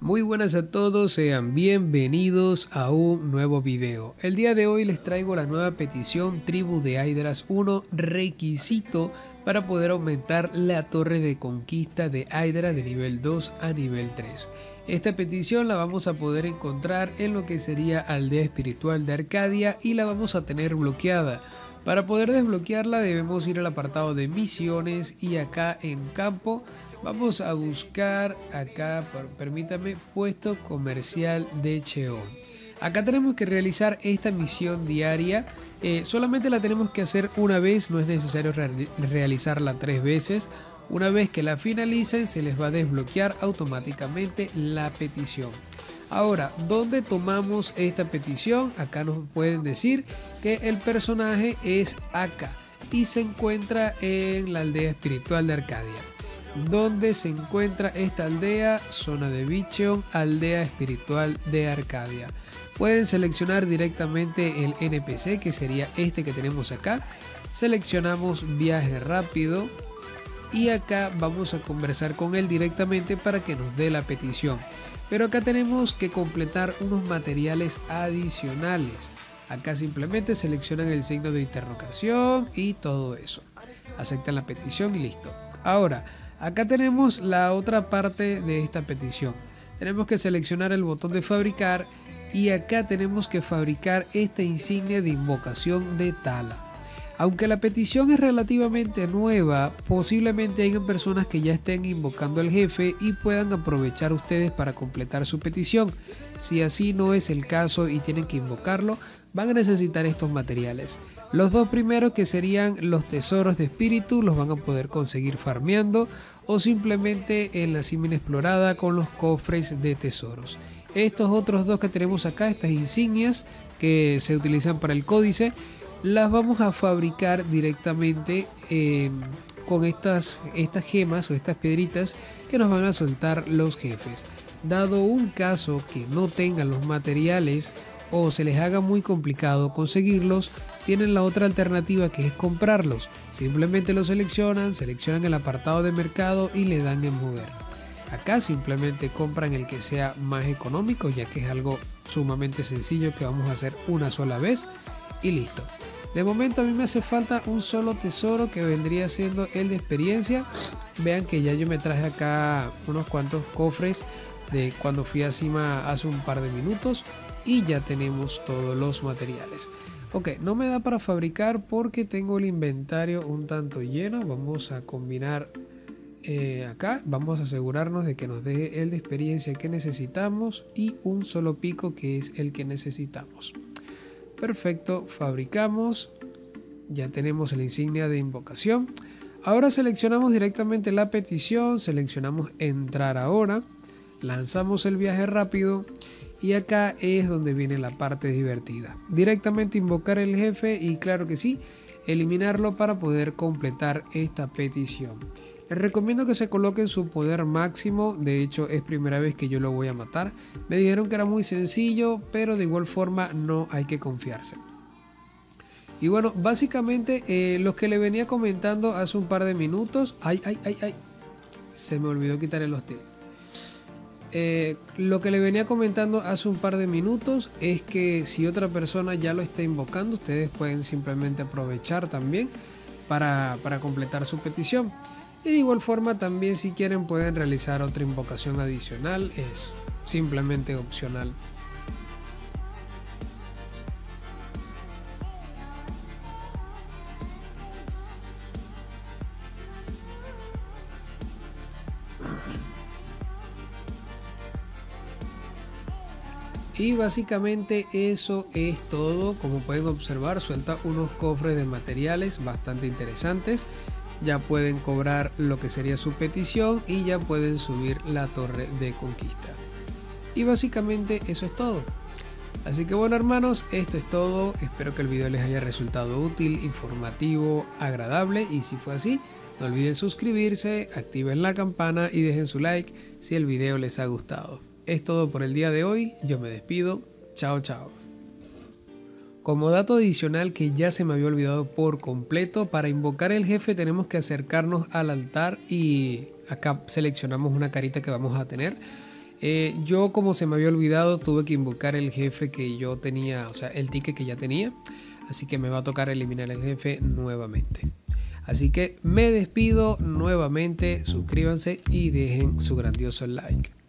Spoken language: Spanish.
Muy buenas a todos, sean bienvenidos a un nuevo video. El día de hoy les traigo la nueva petición Tribu de Hydras 1, requisito para poder aumentar la torre de conquista de Hydra de nivel 2 a nivel 3. Esta petición la vamos a poder encontrar en lo que sería Aldea Espiritual de Arcadia y la vamos a tener bloqueada. Para poder desbloquearla debemos ir al apartado de misiones y acá en campo vamos a buscar acá, permítame, puesto comercial de Cheon. Acá tenemos que realizar esta misión diaria. Solamente la tenemos que hacer una vez, no es necesario realizarla 3 veces. Una vez que la finalicen se les va a desbloquear automáticamente la petición. Ahora, ¿dónde tomamos esta petición? Acá nos pueden decir que el personaje es acá y se encuentra en la aldea espiritual de Arcadia. ¿Dónde se encuentra esta aldea? Zona de Bicheon, aldea espiritual de Arcadia. Pueden seleccionar directamente el NPC, que sería este que tenemos acá. Seleccionamos viaje rápido y acá vamos a conversar con él directamente para que nos dé la petición. Pero acá tenemos que completar unos materiales adicionales. Acá simplemente seleccionan el signo de interrogación y todo eso. Aceptan la petición y listo. Ahora, acá tenemos la otra parte de esta petición. Tenemos que seleccionar el botón de fabricar y acá tenemos que fabricar esta insignia de invocación de Tala. Aunque la petición es relativamente nueva, posiblemente hayan personas que ya estén invocando al jefe y puedan aprovechar ustedes para completar su petición. Si así no es el caso y tienen que invocarlo, van a necesitar estos materiales. Los dos primeros, que serían los tesoros de espíritu, los van a poder conseguir farmeando o simplemente en la cima inexplorada con los cofres de tesoros. Estos otros dos que tenemos acá, estas insignias que se utilizan para el códice, las vamos a fabricar directamente con estas gemas o estas piedritas que nos van a soltar los jefes. Dado un caso que no tengan los materiales o se les haga muy complicado conseguirlos, tienen la otra alternativa, que es comprarlos. Simplemente los seleccionan el apartado de mercado y le dan en mover. Acá simplemente compran el que sea más económico, ya que es algo sumamente sencillo que vamos a hacer una sola vez y listo. De momento a mí me hace falta un solo tesoro, que vendría siendo el de experiencia. Vean que ya yo me traje acá unos cuantos cofres de cuando fui a cima hace un par de minutos y ya tenemos todos los materiales. Ok, no me da para fabricar porque tengo el inventario un tanto lleno. Vamos a combinar acá. Vamos a asegurarnos de que nos deje el de experiencia que necesitamos y un solo pico, que es el que necesitamos. Perfecto, fabricamos. Ya tenemos la insignia de invocación. Ahora seleccionamos directamente la petición. Seleccionamos entrar ahora. Lanzamos el viaje rápido. Y acá es donde viene la parte divertida. Directamente invocar el jefe y, claro que sí, eliminarlo para poder completar esta petición. Les recomiendo que se coloquen su poder máximo. De hecho, es primera vez que yo lo voy a matar. Me dijeron que era muy sencillo, pero de igual forma no hay que confiarse. Y bueno, básicamente lo que le venía comentando hace un par de minutos. ¡Ay! Se me olvidó quitar el hostil. Lo que le venía comentando hace un par de minutos es que si otra persona ya lo está invocando, ustedes pueden simplemente aprovechar también para completar su petición. Y de igual forma también, si quieren, pueden realizar otra invocación adicional, es simplemente opcional. Y básicamente eso es todo. Como pueden observar, suelta unos cofres de materiales bastante interesantes. Ya pueden cobrar lo que sería su petición y ya pueden subir la torre de conquista. Y básicamente eso es todo. Así que bueno, hermanos, esto es todo. Espero que el video les haya resultado útil, informativo, agradable. Y si fue así, no olviden suscribirse, activen la campana y dejen su like si el video les ha gustado. Es todo por el día de hoy. Yo me despido. Chao, chao. Como dato adicional que ya se me había olvidado por completo, para invocar el jefe tenemos que acercarnos al altar y acá seleccionamos una carita que vamos a tener. Yo, como se me había olvidado, tuve que invocar el jefe que yo tenía, o sea, el ticket que ya tenía. Así que me va a tocar eliminar el jefe nuevamente. Así que me despido nuevamente. Suscríbanse y dejen su grandioso like.